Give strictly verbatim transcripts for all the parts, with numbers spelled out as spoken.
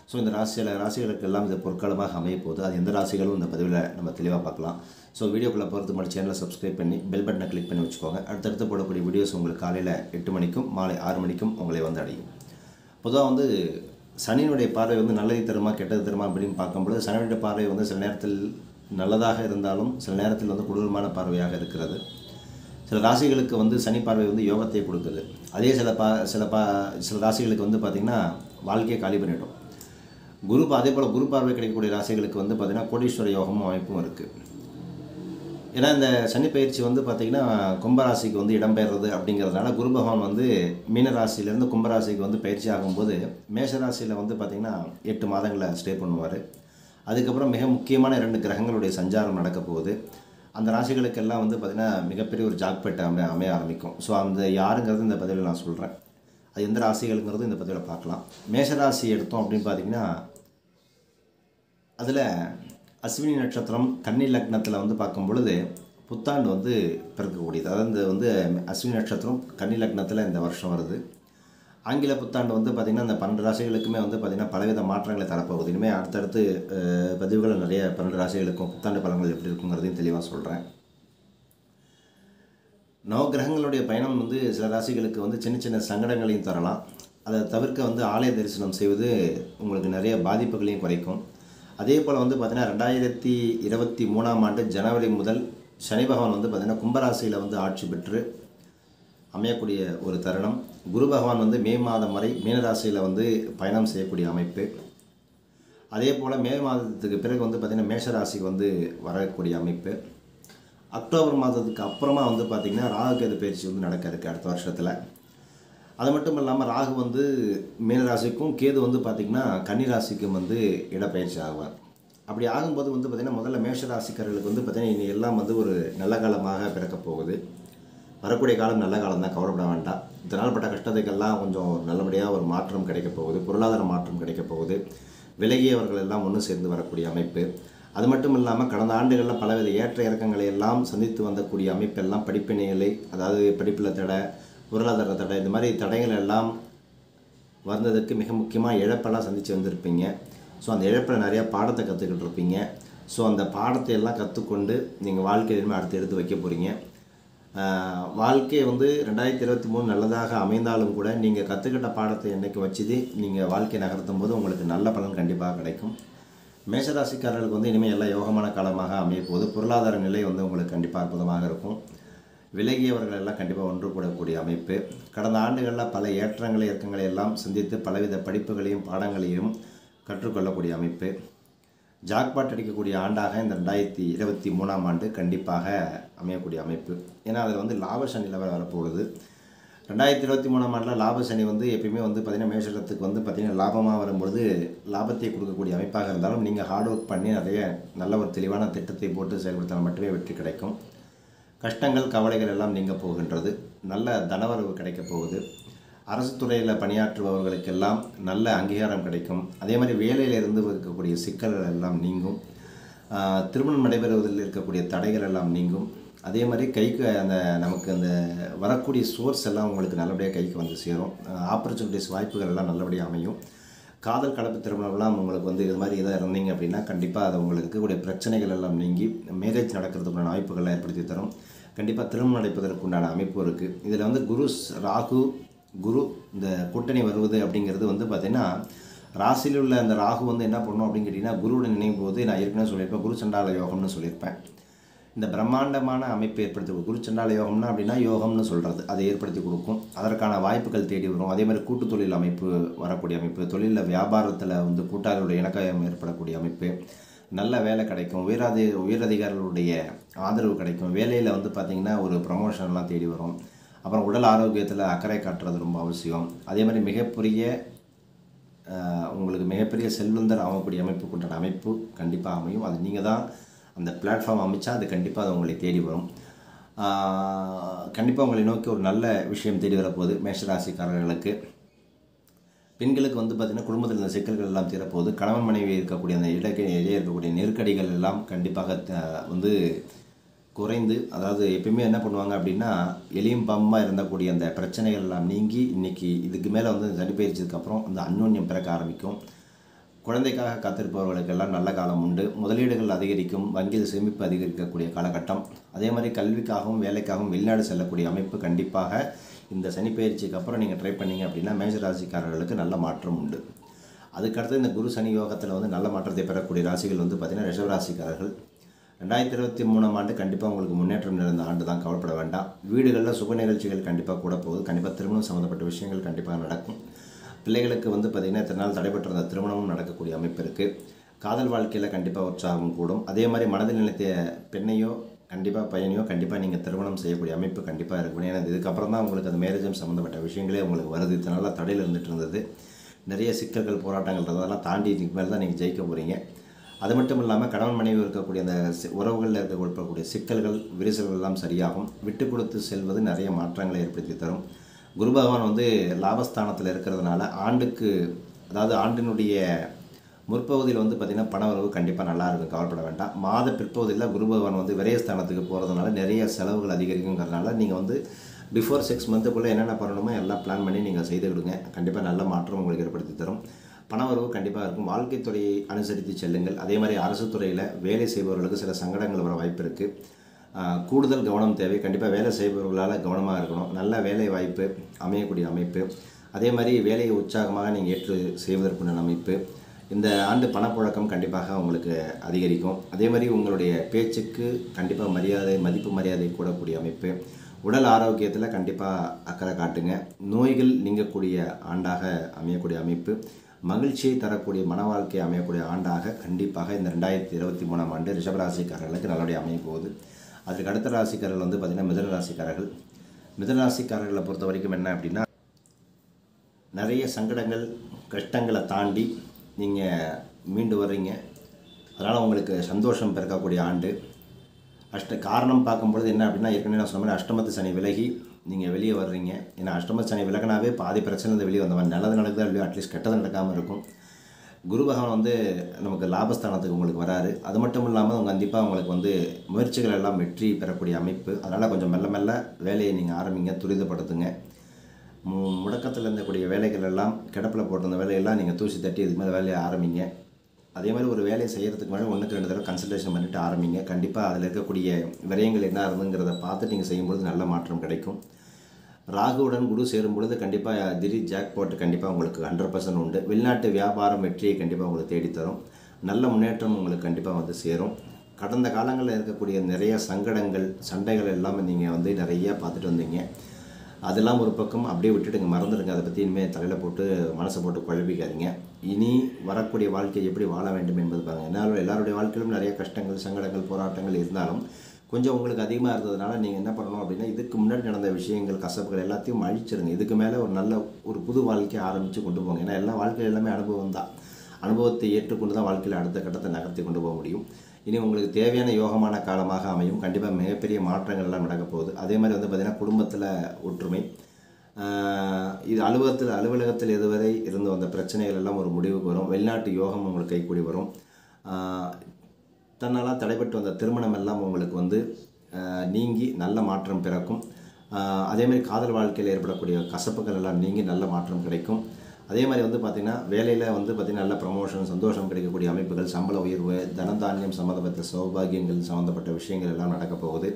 So இந்த ராசியில் ராசிகளுக்கு எல்லாம் இது பொற்காலமாக அமைய போகுது. அது எந்த ராசிகளும் இந்த பதிவில் நம்ம தெளிவாக பார்க்கலாம். ஸோ வீடியோக்குள்ளே போகிறது மாதிரி சேனலை சப்ஸ்கிரைப் பண்ணி பெல் பட்டனை கிளிக் பண்ணி வச்சுக்கோங்க. அடுத்தடுத்து போடக்கூடிய வீடியோஸ் உங்களுக்கு காலையில் எட்டு மணிக்கும் மாலை ஆறு மணிக்கும் உங்களை வந்து அடையும். பொதுவாக வந்து சனியினுடைய பார்வை வந்து நல்லது தருமா கெட்டது தருமா அப்படின்னு பார்க்கும்பொழுது சனியுடைய பார்வை வந்து சில நேரத்தில் நல்லதாக இருந்தாலும் சில நேரத்தில் வந்து கொடூரமான பார்வையாக இருக்கிறது. சில ராசிகளுக்கு வந்து சனி பார்வை வந்து யோகத்தை கொடுக்குது. அதே சில பா சில பா சில ராசிகளுக்கு வந்து பார்த்திங்கன்னா வாழ்க்கையை காலி பண்ணிவிடும். குரு அதே போல் குரு பார்வை கிடைக்கக்கூடிய ராசிகளுக்கு வந்து பார்த்திங்கன்னா கோடீஸ்வர யோகமும் அமைப்பும் இருக்குது. ஏன்னா இந்த சனி பயிற்சி வந்து பார்த்திங்கன்னா கும்பராசிக்கு வந்து இடம்பெறுறது அப்படிங்கிறதுனால குரு பகவான் வந்து மீனராசியிலேருந்து கும்பராசிக்கு வந்து பயிற்சி ஆகும்போது மேஷராசியில் வந்து பார்த்திங்கன்னா எட்டு மாதங்களை ஸ்டே பண்ணுவார். அதுக்கப்புறம் மிக முக்கியமான இரண்டு கிரகங்களுடைய சஞ்சாரம் நடக்க போகுது. அந்த ராசிகளுக்கெல்லாம் வந்து பார்த்திங்கன்னா மிகப்பெரிய ஒரு ஜாக்பேட் அமை அமைய ஆரம்பிக்கும். ஸோ அந்த யாருங்கிறது இந்த பதிவில் நான் சொல்கிறேன். அது எந்த ராசிகளுங்கிறது இந்த பதிவில் பார்க்கலாம். மேஷராசி எடுத்தோம் அப்படின்னு பார்த்திங்கன்னா அதில் அஸ்வினி நட்சத்திரம் கன்னி லக்னத்தில் வந்து பார்க்கும் பொழுது புத்தாண்டு வந்து பிறக்கக்கூடியது. அதாவது இந்த வந்து அஸ்வினி நட்சத்திரம் கன்னி லக்னத்தில் இந்த வருஷம் வருது. ஆங்கில புத்தாண்டு வந்து பார்த்திங்கன்னா இந்த பன்னெண்டு ராசிகளுக்குமே வந்து பார்த்திங்கன்னா பலவித மாற்றங்களை தரப்போகுது. இனிமேல் அடுத்தடுத்து பதிவுகள் நிறைய பன்னெண்டு ராசிகளுக்கும் புத்தாண்டு பலன்கள் எப்படி இருக்குங்கிறதையும் தெளிவாக சொல்கிறேன். நவகிரகங்களுடைய பயணம் வந்து சில ராசிகளுக்கு வந்து சின்ன சின்ன சங்கடங்களையும் தரலாம். அதை தவிர்க்க வந்து ஆலய தரிசனம் செய்வது உங்களுக்கு நிறைய பாதிப்புகளையும் குறைக்கும். அதே போல் வந்து பார்த்திங்கன்னா ரெண்டாயிரத்தி இருபத்தி மூணாம் ஆண்டு ஜனவரி முதல் சனி பகவான் வந்து பார்த்திங்கன்னா கும்பராசியில் வந்து ஆட்சி பெற்று அமையக்கூடிய ஒரு தருணம். குரு பகவான் வந்து மே மாதம் வரை மீனராசியில் வந்து பயணம் செய்யக்கூடிய அமைப்பு. அதே போல் மே மாதத்துக்கு பிறகு வந்து பார்த்திங்கன்னா மேஷராசிக்கு வந்து வரக்கூடிய அமைப்பு. அக்டோபர் மாதத்துக்கு அப்புறமா வந்து பார்த்திங்கன்னா ராகு கேது பயிற்சி வந்து நடக்க இருக்குது அடுத்த வருஷத்தில். அது மட்டும் இல்லாமல் ராகு வந்து மீனராசிக்கும் கேது வந்து பார்த்திங்கன்னா கன்னிராசிக்கும் வந்து இடப்பயிற்சி ஆகுவார். அப்படி ஆகும்போது வந்து பார்த்திங்கன்னா முதல்ல மேஷராசிக்காரர்களுக்கு வந்து பார்த்திங்கன்னா இனி எல்லாம் வந்து ஒரு நல்ல காலமாக பிறக்க போகுது. வரக்கூடிய காலம் நல்ல காலம் தான், கவலைப்பட வேண்டாம். இதனால் பட்ட கஷ்டத்துக்கெல்லாம் கொஞ்சம் நல்லபடியாக ஒரு மாற்றம் கிடைக்க போகுது. பொருளாதார மாற்றம் கிடைக்க போகுது. விலகியவர்கள் எல்லாம் ஒன்று சேர்ந்து வரக்கூடிய அமைப்பு. அது மட்டும் இல்லாமல் கடந்த ஆண்டுகளில் பலவித ஏற்ற இறக்கங்களை எல்லாம் சந்தித்து வந்தக்கூடிய அமைப்பெல்லாம் படிப்பினைகளை, அதாவது படிப்பில் தடை, பொருளாதார தடை, இந்த மாதிரி தடைகள் எல்லாம் வந்ததுக்கு மிக முக்கியமாக இழப்பெல்லாம் சந்தித்து வந்திருப்பீங்க. ஸோ அந்த இழப்பில் நிறையா பாடத்தை கற்றுக்கிட்டு இருப்பீங்க. ஸோ அந்த பாடத்தை எல்லாம் கற்றுக்கொண்டு நீங்கள் வாழ்க்கையிலுமே அடுத்து எடுத்து வைக்க போகிறீங்க. வாழ்க்கை வந்து ரெண்டாயிரத்தி இருபத்தி மூணு நல்லதாக அமைந்தாலும் கூட நீங்கள் கற்றுக்கிட்ட பாடத்தை என்றைக்கு வச்சுது நீங்கள் வாழ்க்கை நகர்த்தும் போது உங்களுக்கு நல்ல பலன் கண்டிப்பாக கிடைக்கும். மேஷராசிக்காரர்களுக்கு வந்து இனிமேல் எல்லாம் யோகமான காலமாக அமைய போகுது. பொருளாதார நிலை வந்து உங்களுக்கு கண்டிப்பாக அற்புதமாக இருக்கும். விலகியவர்கள் எல்லாம் கண்டிப்பாக ஒன்று கூடக்கூடிய அமைப்பு. கடந்த ஆண்டுகளில் பல ஏற்றங்களை இறக்கங்களை எல்லாம் சந்தித்து பலவித படிப்புகளையும் பாடங்களையும் கற்றுக்கொள்ளக்கூடிய அமைப்பு. ஜாக்பாட் அடிக்கக்கூடிய ஆண்டாக இந்த ரெண்டாயிரத்தி இருபத்தி மூணாம் ஆண்டு கண்டிப்பாக அமையக்கூடிய அமைப்பு. ஏன்னா அதில் வந்து லாபசனி நிலவரம் வரப்போகுது. ரெண்டாயிரத்தி இருபத்தி மூணாம் ஆண்டில் லாபசனி வந்து எப்பயுமே வந்து பார்த்திங்கன்னா மேஷத்துக்கு வந்து பார்த்திங்கன்னா லாபமாக வரும்பொழுது லாபத்தை கொடுக்கக்கூடிய அமைப்பாக இருந்தாலும் நீங்கள் ஹார்ட் ஒர்க் பண்ணி நிறைய நல்ல ஒரு தெளிவான திட்டத்தை போட்டு செயல்படுத்தினால் மட்டுமே வெற்றி கிடைக்கும். கஷ்டங்கள் கவலைகள் எல்லாம் நீங்க போகின்றது. நல்ல தனவரவு கிடைக்க போகுது. அரசு துறையில் பணியாற்றுபவர்களுக்கெல்லாம் நல்ல அங்கீகாரம் கிடைக்கும். அதே மாதிரி வேலையில் இருந்து இருக்கக்கூடிய சிக்கல்கள் எல்லாம் நீங்கும். திருமணம் நடைபெறுவதில் இருக்கக்கூடிய தடைகள் எல்லாம் நீங்கும். அதே மாதிரி கைக்கு அந்த நமக்கு அந்த வரக்கூடிய சோர்ஸ் எல்லாம் உங்களுக்கு நல்லபடியாக கைக்கு வந்து சேரும். ஆப்பர்ச்சுனிட்டிஸ் வாய்ப்புகள் எல்லாம் நல்லபடியாக அமையும். காதல் கலப்பு திருமணம்லாம் உங்களுக்கு வந்து இது மாதிரி இதாக இருந்தீங்க அப்படின்னா கண்டிப்பாக அது உங்களுக்கு இருக்கக்கூடிய பிரச்சனைகள் எல்லாம் நீங்கி மேரேஜ் நடக்கிறதுக்குண்டான வாய்ப்புகளை ஏற்படுத்தி தரும். கண்டிப்பாக திருமணம் நடப்பதற்குண்டான அமைப்பு இருக்குது. இதில் வந்து குரு ராகு குரு இந்த கூட்டணி வருவது அப்படிங்கிறது வந்து பார்த்திங்கன்னா ராசியில் உள்ள அந்த ராகு வந்து என்ன பண்ணணும் அப்படின்னு கேட்டிங்கன்னா குருவுடன் நினைக்கும் போது நான் ஏற்கனவே சொல்லியிருப்பேன் குரு சண்டால யோகம்னு சொல்லியிருப்பேன். இந்த பிரம்மாண்டமான அமைப்பை ஏற்படுத்தி குரு சண்டால யோகம்னா அப்படின்னா யோகம்னு சொல்கிறது அதை ஏற்படுத்தி கொடுக்கும். அதற்கான வாய்ப்புகள் தேடி வரும். அதே மாதிரி கூட்டு தொழில் அமைப்பு வரக்கூடிய அமைப்பு. தொழிலில் வியாபாரத்தில் வந்து கூட்டாளிகளுடைய இணக்கம் ஏற்படக்கூடிய அமைப்பு. நல்ல வேலை கிடைக்கும். உயரதி உயரதிகாரிகளுடைய ஆதரவு கிடைக்கும். வேலையில் வந்து பார்த்திங்கன்னா ஒரு ப்ரமோஷன்லாம் தேடி வரும். அப்புறம் உடல் ஆரோக்கியத்தில் அக்கறை காட்டுறது ரொம்ப அவசியம். அதே மாதிரி மிகப்பெரிய உங்களுக்கு மிகப்பெரிய செல்வந்தர் ஆகக்கூடிய அமைப்பு கொண்ட அமைப்பு கண்டிப்பாக அமையும். அது நீங்கள் தான் அந்த பிளாட்ஃபார்ம் அமைச்சா அது கண்டிப்பாக அது உங்களை தேடி வரும். கண்டிப்பாக உங்களை நோக்கி ஒரு நல்ல விஷயம் தேடி வரப்போகுது. மேஷராசிக்காரர்களுக்கு பெண்களுக்கு வந்து பார்த்திங்கன்னா குடும்பத்தில் இந்த சிக்கல்கள் எல்லாம் தீரப்போகுது. கணவன் மனைவி இருக்கக்கூடிய அந்த இடக்கே இடையே இருக்கக்கூடிய நெருக்கடிகள் எல்லாம் கண்டிப்பாக வந்து குறைந்து, அதாவது எப்பயுமே என்ன பண்ணுவாங்க அப்படின்னா எளியும் பாம்பமாக இருந்தக்கூடிய அந்த பிரச்சனைகள் எல்லாம் நீங்கி இன்றைக்கி இதுக்கு மேலே வந்து சனி பயிற்சிக்கு அப்புறம் அந்த அந்யோன்யம் பிறக்க ஆரம்பிக்கும். குழந்தைக்காக காத்திருப்பவர்களுக்கெல்லாம் நல்ல காலம் உண்டு. முதலீடுகள் அதிகரிக்கும். வங்கியில் சேமிப்பு அதிகரிக்கக்கூடிய காலகட்டம். அதே மாதிரி கல்விக்காகவும் வேலைக்காகவும் வெளிநாடு செல்லக்கூடிய அமைப்பு கண்டிப்பாக இந்த சனிப்பெயர்ச்சிக்கு அப்புறம் நீங்கள் ட்ரை பண்ணீங்க அப்படின்னா மேஷ ராசிக்காரர்களுக்கு நல்ல மாற்றம் உண்டு. அதுக்கடுத்து இந்த குரு சனி யோகத்தில் வந்து நல்ல மாற்றத்தை பெறக்கூடிய ராசிகள் வந்து பார்த்திங்கன்னா ரிஷபராசிக்காரர்கள். ரெண்டாயிரத்தி இருபத்தி மூணாம் ஆண்டு கண்டிப்பாக உங்களுக்கு முன்னேற்றம் நிறைந்த ஆண்டு தான், கவலைப்பட வேண்டாம். வீடுகளில் சுப நிகழ்ச்சிகள் கண்டிப்பாக கூட போகுது. கண்டிப்பாக திருமணம் சம்மந்தப்பட்ட விஷயங்கள் கண்டிப்பாக நடக்கும். பிள்ளைகளுக்கு வந்து பார்த்திங்கன்னா இத்தனை நாள் தடைபெற்றிருந்த திருமணமும் நடக்கக்கூடிய அமைப்பு இருக்குது. காதல் வாழ்க்கையில் கண்டிப்பாக உற்சாகம் கூடும். அதே மாதிரி மனதில் நினைத்த பெண்ணையோ கண்டிப்பாக பையனையோ கண்டிப்பாக நீங்கள் திருமணம் செய்யக்கூடிய அமைப்பு கண்டிப்பாக இருக்கும். ஏன்னா இதுக்கப்புறம் தான் உங்களுக்கு அந்த மேரேஜும் சம்மந்தப்பட்ட விஷயங்களே உங்களுக்கு வருது. இத்தனை நாளாக தடையில் இருந்துகிட்டு இருந்தது. நிறைய சிக்கல்கள் போராட்டங்கள் இருந்ததெல்லாம் தாண்டி இதுக்கு மேலே தான் நீங்கள் ஜெயிக்க போகிறீங்க. அது மட்டும் இல்லாமல் கணவன் மனைவி இருக்கக்கூடிய அந்த உறவுகளில் இருக்கக்கூடிய சிக்கல்கள் விரிசல்கள் எல்லாம் சரியாகும். விட்டு கொடுத்து செல்வது நிறைய மாற்றங்களை ஏற்படுத்தி தரும். குரு பகவான் வந்து லாபஸ்தானத்தில் இருக்கிறதுனால ஆண்டுக்கு அதாவது ஆண்டினுடைய முற்பகுதியில் வந்து பார்த்திங்கன்னா பண வரவு கண்டிப்பாக நல்லா இருக்கும், கவலைப்பட வேண்டாம். மாத பிற்பகுதியில் குரு பகவான் வந்து விரயஸ்தானத்துக்கு போகிறதுனால நிறைய செலவுகள் அதிகரிக்குங்கிறதுனால நீங்கள் வந்து பிஃபோர் சிக்ஸ் மந்த்துக்குள்ளே என்னென்ன பண்ணணுமோ எல்லாம் பிளான் பண்ணி நீங்கள் செய்து கொடுங்க. கண்டிப்பாக நல்ல மாற்றம் உங்களுக்கு ஏற்படுத்தி தரும். பண வரவு கண்டிப்பாக இருக்கும். வாழ்க்கை துறையை அனுசரித்து செல்லுங்கள். அதே மாதிரி அரசு துறையில் வேலை செய்பவர்களுக்கு சில சங்கடங்கள் வர வாய்ப்பு இருக்குது. கூடுதல் கவனம் தேவை. கண்டிப்பாக வேலை செய்பவர்களால் கவனமாக இருக்கணும். நல்ல வேலை வாய்ப்பு அமையக்கூடிய அமைப்பு. அதே மாதிரி வேலையை உற்சாகமாக நீங்கள் ஏற்று செய்வதற்குண்டான அமைப்பு. இந்த ஆண்டு பணப்புழக்கம் கண்டிப்பாக உங்களுக்கு அதிகரிக்கும். அதே மாதிரி உங்களுடைய பேச்சுக்கு கண்டிப்பாக மரியாதை மதிப்பு மரியாதை கூடக்கூடிய அமைப்பு. உடல் ஆரோக்கியத்தில் கண்டிப்பாக அக்கறை காட்டுங்க. நோய்கள் நீங்கக்கூடிய ஆண்டாக அமையக்கூடிய அமைப்பு. மகிழ்ச்சியை தரக்கூடிய மன வாழ்க்கையை அமையக்கூடிய ஆண்டாக கண்டிப்பாக இந்த ரெண்டாயிரத்தி இருபத்தி மூணாம் ஆண்டு ரிஷபராசிக்காரர்களுக்கு நல்லபடியாக அமைய போகுது. அதுக்கு அடுத்த ராசிக்காரர்கள் வந்து பார்த்திங்கன்னா மிதுன ராசிக்காரர்கள். மிதுன ராசிக்காரர்களை பொறுத்த வரைக்கும் என்ன அப்படின்னா, நிறைய சங்கடங்கள் கஷ்டங்களை தாண்டி நீங்கள் மீண்டு வர்றீங்க. அதனால் உங்களுக்கு சந்தோஷம் பிறக்கக்கூடிய ஆண்டு. அஷ்ட காரணம் பார்க்கும்பொழுது என்ன அப்படின்னா, ஏற்கனவே நான் சொன்ன மாதிரி அஷ்டமத்து சனி விலகி நீங்கள் வெளியே வர்றீங்க. ஏன்னா அஷ்டமத்து சனி விலகினாவே பாதி பிரச்சனை வெளியே வந்தவன் நல்லது நடக்குதா இல்லையோ அட்லீஸ்ட் கெட்டது நடக்காமல் இருக்கும். குரு பகவான் வந்து நமக்கு லாபஸ்தானத்துக்கு உங்களுக்கு வராரு. அது மட்டும் இல்லாமல் கண்டிப்பாக உங்களுக்கு வந்து முயற்சிகள் எல்லாம் வெற்றி பெறக்கூடிய அமைப்பு. அதனால் கொஞ்சம் மெல்ல மெல்ல வேலையை நீங்கள் ஆரம்பிங்க, துரிதப்படுத்துங்க. மு முடக்கத்தில் இருந்தக்கூடிய வேலைகள் எல்லாம் கிடப்பில் போட்டிருந்த வேலையெல்லாம் நீங்கள் தூசி தட்டி இதுக்கு மேலே வேலையை ஆரம்பிங்க. அதே மாதிரி ஒரு வேலையை செய்கிறதுக்கு முன்னாடி ஒன்றுக்கு ரெண்டு தடவை கன்சல்டேஷன் பண்ணிவிட்டு ஆரம்பிங்க. கண்டிப்பாக அதில் இருக்கக்கூடிய விரயங்கள் என்ன இருந்துங்கிறத பார்த்து நீங்கள் செய்யும்பொழுது நல்ல மாற்றம் கிடைக்கும். ராகுவுடன் குரு சேரும் பொழுது கண்டிப்பாக திடீர் ஜாக் போட்டு கண்டிப்பாக உங்களுக்கு ஹண்ட்ரட் பர்சன்ட் உண்டு. வெளிநாட்டு வியாபாரம் வெற்றியை கண்டிப்பாக உங்களுக்கு தேடித்தரும். நல்ல முன்னேற்றம் உங்களுக்கு கண்டிப்பாக வந்து சேரும். கடந்த காலங்களில் இருக்கக்கூடிய நிறைய சங்கடங்கள் சண்டைகள் எல்லாமே நீங்கள் வந்து நிறையா பார்த்துட்டு வந்தீங்க. அதெல்லாம் ஒரு பக்கம் அப்படியே விட்டுடுங்க, மறந்துடுங்க. அதை பற்றி இனிமேல் தலையில் போட்டு மனசை போட்டு குழப்பிக்காதீங்க. இனி வரக்கூடிய வாழ்க்கையை எப்படி வாழ வேண்டும் என்பது பாருங்கள். எல்லாரும் எல்லாருடைய வாழ்க்கையிலும் நிறைய கஷ்டங்கள் சங்கடங்கள் போராட்டங்கள் இருந்தாலும் கொஞ்சம் உங்களுக்கு அதிகமாக இருந்ததுனால நீங்கள் என்ன பண்ணணும் அப்படின்னா, இதுக்கு முன்னாடி நடந்த விஷயங்கள் கசப்புகள் எல்லாத்தையும் அழிச்சிருங்க. இதுக்கு மேலே ஒரு நல்ல ஒரு புது வாழ்க்கையை ஆரம்பித்து கொண்டு போங்க. ஏன்னா எல்லா வாழ்க்கையில் எல்லாமே அனுபவம் தான். அனுபவத்தை ஏற்றுக்கொண்டு தான் வாழ்க்கையில் அடுத்த கட்டத்தை நகர்த்தி கொண்டு போக முடியும். இனி உங்களுக்கு தேவையான யோகமான காலமாக அமையும். கண்டிப்பாக மிகப்பெரிய மாற்றங்கள் எல்லாம் நடக்க போகுது. அதே மாதிரி வந்து பார்த்திங்கன்னா குடும்பத்தில் ஒற்றுமை. இது அலுவலகத்தில் அலுவலகத்தில் இதுவரை இருந்து வந்த பிரச்சனைகள் எல்லாம் ஒரு முடிவுக்கு வரும். வெளிநாட்டு யோகம் உங்களுக்கு கைக்கூடி வரும். தன்னால் தடைபட்டு வந்த திருமணம் எல்லாம் உங்களுக்கு வந்து நீங்கி நல்ல மாற்றம் பிறக்கும். அதேமாதிரி காதல் வாழ்க்கையில் ஏற்படக்கூடிய கசப்புகள் எல்லாம் நீங்கி நல்ல மாற்றம் கிடைக்கும். அதே மாதிரி வந்து பார்த்திங்கன்னா வேலையில் வந்து பார்த்திங்கன்னா நல்ல ப்ரமோஷன் சந்தோஷம் கிடைக்கக்கூடிய அமைப்புகள், சம்பள உயர்வு, தனதானியம் சம்மந்தப்பட்ட சௌபாகியங்கள் சம்மந்தப்பட்ட விஷயங்கள் எல்லாம் நடக்க போகுது.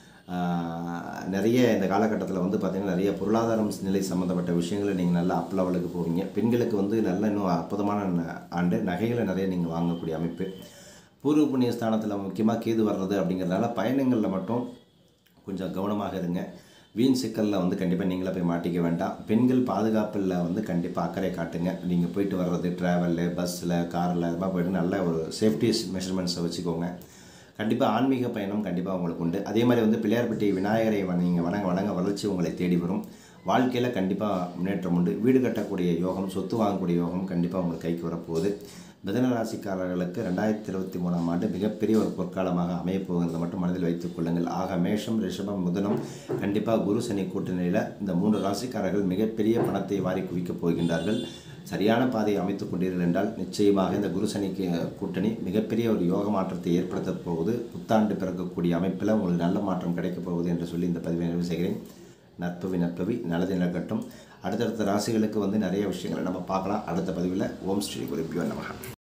நிறைய இந்த காலகட்டத்தில் வந்து பார்த்திங்கன்னா நிறைய பொருளாதாரம் நிலை சம்மந்தப்பட்ட விஷயங்களை நீங்கள் நல்லா அப் லெவலுக்கு போவீங்க. பெண்களுக்கு வந்து நல்ல இன்னும் அற்புதமான ஆண்டு. நகைகளை நிறைய நீங்கள் வாங்கக்கூடிய அமைப்பு. பூர்வ புண்ணிய ஸ்தானத்தில் முக்கியமாக கேது வர்றது அப்படிங்கிறதுனால பயணங்களில் மட்டும் கொஞ்சம் கவனமாக இருங்க. வீண் சிக்கலில் வந்து கண்டிப்பாக நீங்களே போய் மாட்டிக்க வேண்டாம். பெண்கள் பாதுகாப்பில் வந்து கண்டிப்பாக அக்கறை காட்டுங்க. நீங்கள் போயிட்டு வர்றது ட்ராவலில் பஸ்ஸில் காரில் அது மாதிரி போய்ட்டு நல்ல ஒரு சேஃப்டி மெஷர்மெண்ட்ஸை வச்சுக்கோங்க. கண்டிப்பாக ஆன்மீக பயணம் கண்டிப்பாக உங்களுக்கு உண்டு. அதே மாதிரி வந்து பிள்ளையார்பட்டி விநாயகரை நீங்கள் வணங்க வணங்க வளர்ச்சி உங்களை தேடி வரும். வாழ்க்கையில் கண்டிப்பாக முன்னேற்றம் உண்டு. வீடு கட்டக்கூடிய யோகம், சொத்து வாங்கக்கூடிய யோகம் கண்டிப்பாக உங்களுக்கு கைக்கு வரப்போகுது. மிதுன ராசிக்காரர்களுக்கு ரெண்டாயிரத்தி இருபத்தி மூணாம் ஆண்டு மிகப்பெரிய ஒரு பொற்காலமாக அமையப்போகிறத மட்டும் மனதில் வைத்துக் கொள்ளுங்கள். ஆக மேஷம் ரிஷபம் மிதுனம் கண்டிப்பாக குரு சனி கூட்டணியில் இந்த மூன்று ராசிக்காரர்கள் மிகப்பெரிய பணத்தை வாரி குவிக்கப் போகின்றார்கள். சரியான பாதையை அமைத்துக் கொண்டீர்கள் என்றால் நிச்சயமாக இந்த குரு சனிக்கு கூட்டணி மிகப்பெரிய ஒரு யோக மாற்றத்தை ஏற்படுத்தப் போகுது. புத்தாண்டு பிறக்கக்கூடிய அமைப்பில் உங்களுக்கு நல்ல மாற்றம் கிடைக்கப் போகுது என்று சொல்லி இந்த பதிவை நிறைவு செய்கிறேன். நற்பவி நற்பவி நல்லது நடக்கட்டும். அடுத்தடுத்த ராசிகளுக்கு வந்து நிறைய விஷயங்களை நம்ம பார்க்கலாம் அடுத்த பதிவில். ஓம் ஸ்ரீ குருபியோ நமஹ.